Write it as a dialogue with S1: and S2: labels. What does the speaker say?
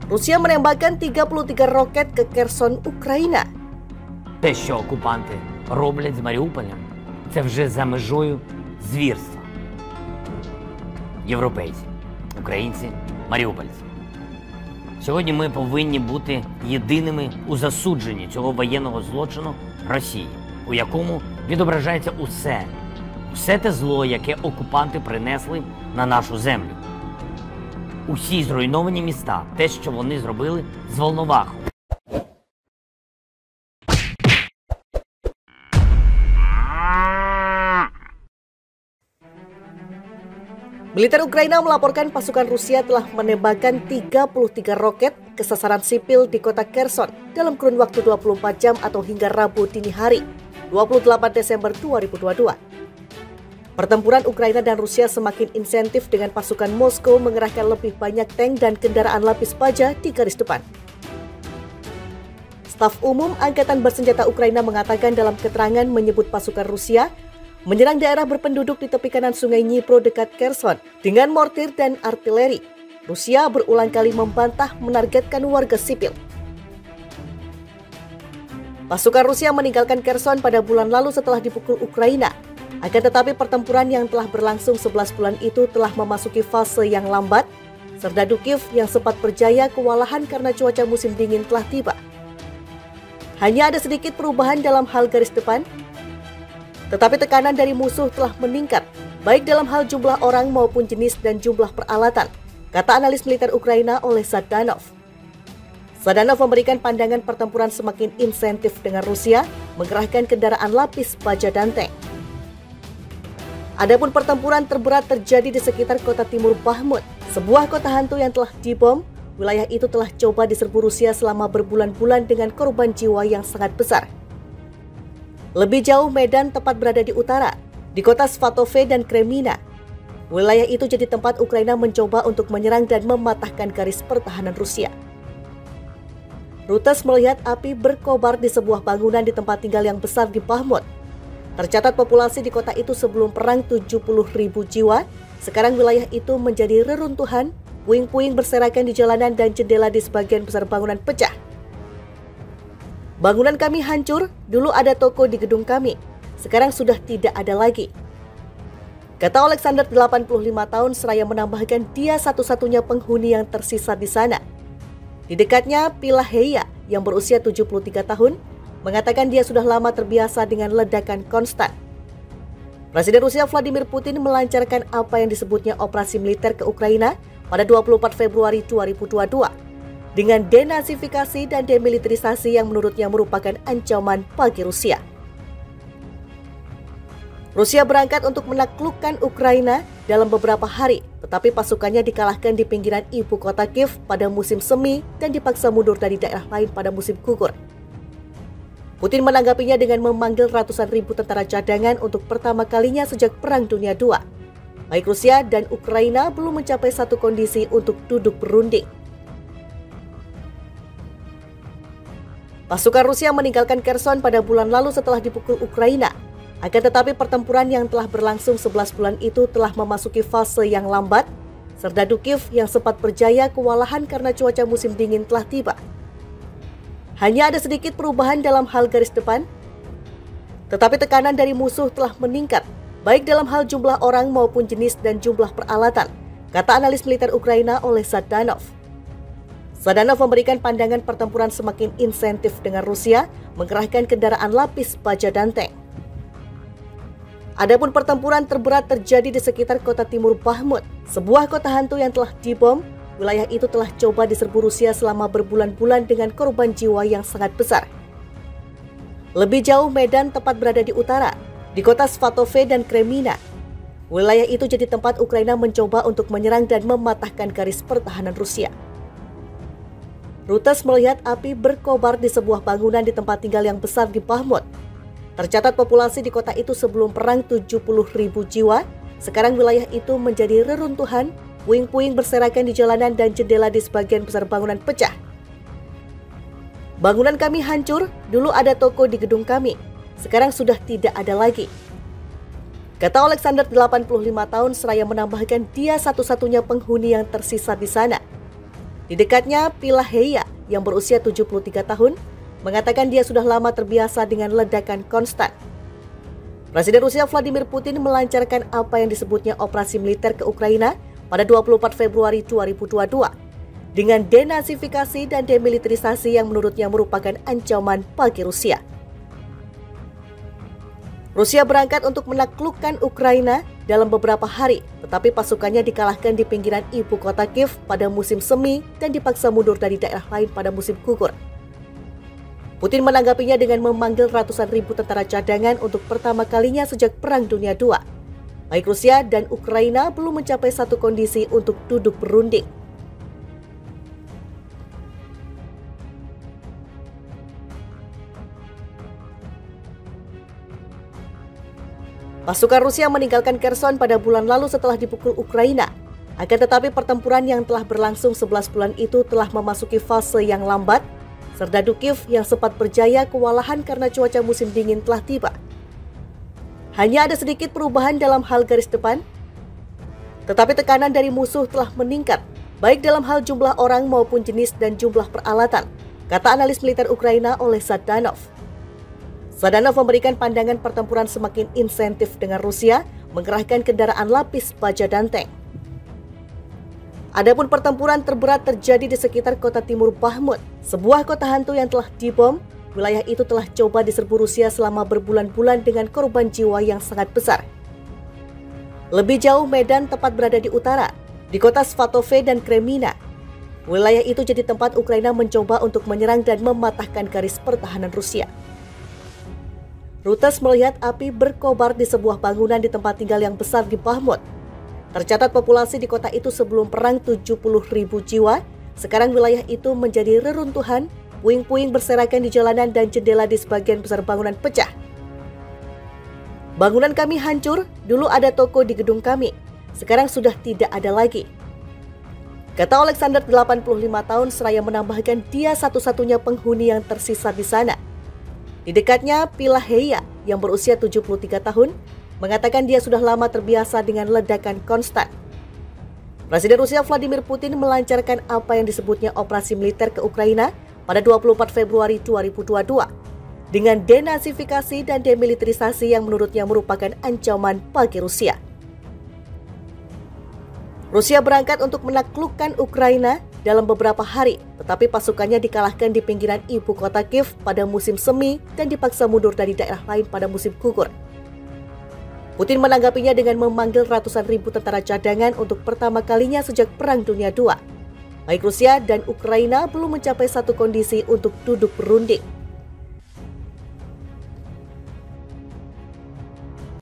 S1: Rusia menembakkan 33 roket ke Kherson, Україна.
S2: Те, що окупанти роблять з Маріуполем, це вже за межою звірства. Європейці, українці, маріупольці. Сьогодні ми повинні бути єдиними у засудженні цього воєнного злочину Росії, у якому відображається усе те зло, яке окупанти принесли на нашу землю. Усі зруйновані міста, те, що вони зробили з Волноваху.
S1: Militer Ukraina melaporkan pasukan Rusia telah menembakkan 33 roket ke sasaran sipil di kota Kherson dalam kurun waktu 24 jam atau hingga Rabu dini hari, 28 Desember 2022. Pertempuran Ukraina dan Rusia semakin insentif dengan pasukan Moskow mengerahkan lebih banyak tank dan kendaraan lapis baja di garis depan. Staf Umum Angkatan Bersenjata Ukraina mengatakan dalam keterangan menyebut pasukan Rusia menyerang daerah berpenduduk di tepi kanan sungai Dnipro dekat Kherson dengan mortir dan artileri. Rusia berulang kali membantah menargetkan warga sipil. Pasukan Rusia meninggalkan Kherson pada bulan lalu setelah dipukul Ukraina. Akan tetapi pertempuran yang telah berlangsung 11 bulan itu telah memasuki fase yang lambat. Serdadu Kiev yang sempat berjaya kewalahan karena cuaca musim dingin telah tiba. Hanya ada sedikit perubahan dalam hal garis depan, tetapi tekanan dari musuh telah meningkat, baik dalam hal jumlah orang maupun jenis dan jumlah peralatan, kata analis militer Ukraina oleh Zhdanov. Zhdanov memberikan pandangan pertempuran semakin insentif dengan Rusia mengerahkan kendaraan lapis baja dan tank. Adapun pertempuran terberat terjadi di sekitar kota timur Bakhmut, sebuah kota hantu yang telah dibom. Wilayah itu telah coba diserbu Rusia selama berbulan-bulan dengan korban jiwa yang sangat besar. Lebih jauh, Medan tepat berada di utara, di kota Svatove dan Kremina. Wilayah itu jadi tempat Ukraina mencoba untuk menyerang dan mematahkan garis pertahanan Rusia. Reuters melihat api berkobar di sebuah bangunan di tempat tinggal yang besar di Bakhmut. Tercatat populasi di kota itu sebelum perang 70.000 jiwa. Sekarang wilayah itu menjadi reruntuhan, puing-puing berserakan di jalanan dan jendela di sebagian besar bangunan pecah. Bangunan kami hancur, dulu ada toko di gedung kami, sekarang sudah tidak ada lagi. Kata Alexander 85 tahun seraya menambahkan dia satu-satunya penghuni yang tersisa di sana. Di dekatnya Pilaheya yang berusia 73 tahun, mengatakan dia sudah lama terbiasa dengan ledakan konstan. Presiden Rusia Vladimir Putin melancarkan apa yang disebutnya operasi militer ke Ukraina pada 24 Februari 2022 dengan denazifikasi dan demilitarisasi yang menurutnya merupakan ancaman bagi Rusia. Rusia berangkat untuk menaklukkan Ukraina dalam beberapa hari, tetapi pasukannya dikalahkan di pinggiran ibu kota Kiev pada musim semi dan dipaksa mundur dari daerah lain pada musim gugur. Putin menanggapinya dengan memanggil ratusan ribu tentara cadangan untuk pertama kalinya sejak Perang Dunia II. Baik Rusia dan Ukraina belum mencapai satu kondisi untuk duduk berunding. Pasukan Rusia meninggalkan Kherson pada bulan lalu setelah dipukul Ukraina. Akan tetapi pertempuran yang telah berlangsung 11 bulan itu telah memasuki fase yang lambat. Serdadu Kiev yang sempat berjaya kewalahan karena cuaca musim dingin telah tiba. Hanya ada sedikit perubahan dalam hal garis depan, tetapi tekanan dari musuh telah meningkat, baik dalam hal jumlah orang maupun jenis dan jumlah peralatan, kata analis militer Ukraina oleh Zhdanov. Zhdanov memberikan pandangan pertempuran semakin insentif dengan Rusia mengerahkan kendaraan lapis baja dan tank. Adapun pertempuran terberat terjadi di sekitar kota timur Bakhmut, sebuah kota hantu yang telah dibom. Wilayah itu telah coba diserbu Rusia selama berbulan-bulan dengan korban jiwa yang sangat besar. Lebih jauh, Medan tepat berada di utara, di kota Svatove dan Kremina. Wilayah itu jadi tempat Ukraina mencoba untuk menyerang dan mematahkan garis pertahanan Rusia. Reuters melihat api berkobar di sebuah bangunan di tempat tinggal yang besar di Bakhmut. Tercatat populasi di kota itu sebelum perang 70.000 jiwa. Sekarang wilayah itu menjadi reruntuhan, puing-puing berserakan di jalanan dan jendela di sebagian besar bangunan pecah. Bangunan kami hancur, dulu ada toko di gedung kami, sekarang sudah tidak ada lagi. Kata Alexander 85 tahun seraya menambahkan dia satu-satunya penghuni yang tersisa di sana. Di dekatnya, Pilaheya yang berusia 73 tahun mengatakan dia sudah lama terbiasa dengan ledakan konstan. Presiden Rusia Vladimir Putin melancarkan apa yang disebutnya operasi militer ke Ukraina pada 24 Februari 2022 dengan denazifikasi dan demilitarisasi yang menurutnya merupakan ancaman bagi Rusia. Rusia berangkat untuk menaklukkan Ukraina dalam beberapa hari, tetapi pasukannya dikalahkan di pinggiran ibu kota Kiev pada musim semi dan dipaksa mundur dari daerah lain pada musim gugur. Putin menanggapinya dengan memanggil ratusan ribu tentara cadangan untuk pertama kalinya sejak Perang Dunia II. Baik Rusia dan Ukraina belum mencapai satu kondisi untuk duduk berunding. Pasukan Rusia meninggalkan Kherson pada bulan lalu setelah dipukul Ukraina. Akan tetapi pertempuran yang telah berlangsung 11 bulan itu telah memasuki fase yang lambat. Serdadu Kiev yang sempat berjaya kewalahan karena cuaca musim dingin telah tiba. Hanya ada sedikit perubahan dalam hal garis depan, tetapi tekanan dari musuh telah meningkat, baik dalam hal jumlah orang maupun jenis dan jumlah peralatan, kata analis militer Ukraina oleh Zhdanov. Zhdanov memberikan pandangan pertempuran semakin insentif dengan Rusia mengerahkan kendaraan lapis baja dan tank. Adapun pertempuran terberat terjadi di sekitar kota timur Bakhmut, sebuah kota hantu yang telah dibom. Wilayah itu telah coba diserbu Rusia selama berbulan-bulan dengan korban jiwa yang sangat besar. Lebih jauh, Medan tepat berada di utara, di kota Svatove dan Kremina. Wilayah itu jadi tempat Ukraina mencoba untuk menyerang dan mematahkan garis pertahanan Rusia. Reuters melihat api berkobar di sebuah bangunan di tempat tinggal yang besar di Bakhmut. Tercatat populasi di kota itu sebelum perang 70.000 jiwa. Sekarang wilayah itu menjadi reruntuhan, puing-puing berserakan di jalanan dan jendela di sebagian besar bangunan pecah. Bangunan kami hancur, dulu ada toko di gedung kami. Sekarang sudah tidak ada lagi. Kata Alexander 85 tahun seraya menambahkan dia satu-satunya penghuni yang tersisa di sana. Di dekatnya, Pilaheya yang berusia 73 tahun mengatakan dia sudah lama terbiasa dengan ledakan konstan. Presiden Rusia Vladimir Putin melancarkan apa yang disebutnya operasi militer ke Ukraina pada 24 Februari 2022 dengan denazifikasi dan demilitarisasi yang menurutnya merupakan ancaman bagi Rusia. Rusia berangkat untuk menaklukkan Ukraina dalam beberapa hari, tetapi pasukannya dikalahkan di pinggiran ibu kota Kiev pada musim semi dan dipaksa mundur dari daerah lain pada musim gugur. Putin menanggapinya dengan memanggil ratusan ribu tentara cadangan untuk pertama kalinya sejak Perang Dunia II. Baik Rusia dan Ukraina belum mencapai satu kondisi untuk duduk berunding.